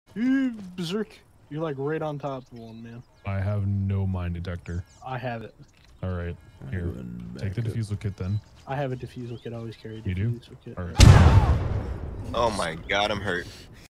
Beserk, you're like right on top of one, man. I have no mine detector. I have it. All right, here. Take the defusal kit then. I have a defusal kit. I always carry a You do? defusal kit. All right. Oh my god, I'm hurt.